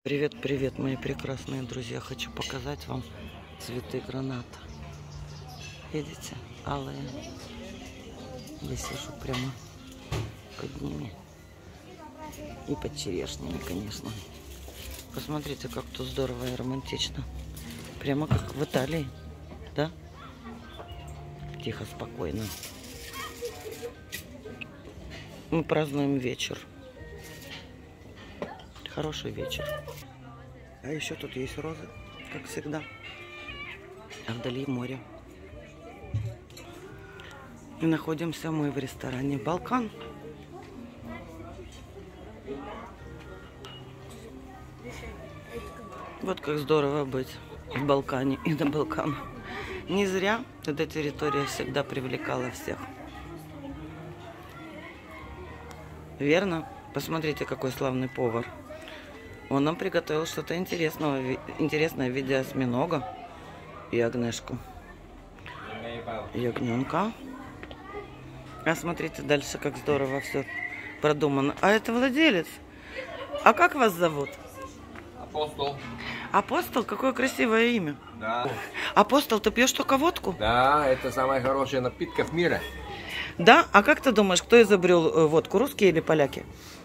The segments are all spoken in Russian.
Привет, привет, мои прекрасные друзья! Хочу показать вам цветы граната. Видите, алые. Я сижу прямо под ними. И под черешнями, конечно. Посмотрите, как тут здорово и романтично. Прямо как в Италии, да? Тихо, спокойно. Мы празднуем вечер. Хороший вечер. А еще тут есть розы, как всегда. А вдали море. И находимся мы в ресторане «Балкан». Вот как здорово быть в Балкане и на Балкане. Не зря эта территория всегда привлекала всех. Верно? Посмотрите, какой славный повар. Он нам приготовил что-то интересное в виде осьминога и огнешку. И ягненка. А смотрите дальше, как здорово все продумано. А это владелец. А как вас зовут? Апостол. Апостол? Какое красивое имя. Да. Апостол, ты пьешь только водку? Да, это самая хорошая напитка в мире. Да? А как ты думаешь, кто изобрел водку, русские или поляки?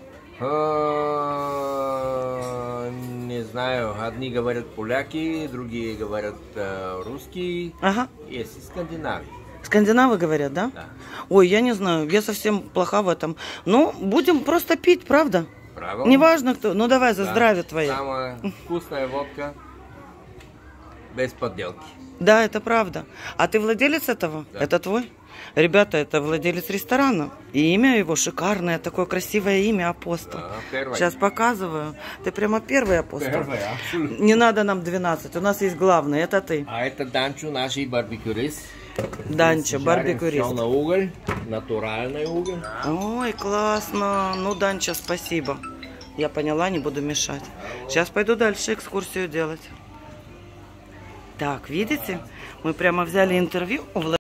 Не знаю, одни говорят поляки, другие говорят русские. Ага. Есть и Скандинавии. Скандинавы говорят, да? Да. Ой, я не знаю, я совсем плоха в этом. Ну, будем просто пить, правда? Правильно? Неважно кто. Ну давай за Да. здравие твое. Самая вкусная водка без подделки. Да, это правда. А ты владелец этого? Да. Это твой? Ребята, это владелец ресторана. И имя его шикарное, такое красивое имя, Апостол. Да, первое. Сейчас показываю. Ты прямо первый апостол. Первое, абсолютно. Не надо нам 12, у нас есть главный, это ты. А это Данчо, наш барбекюрист. Данчо, барбекюрист. На уголь, натуральный уголь. Ой, классно. Ну, Данчо, спасибо. Я поняла, не буду мешать. Сейчас пойду дальше экскурсию делать. Так, видите? Мы прямо взяли интервью у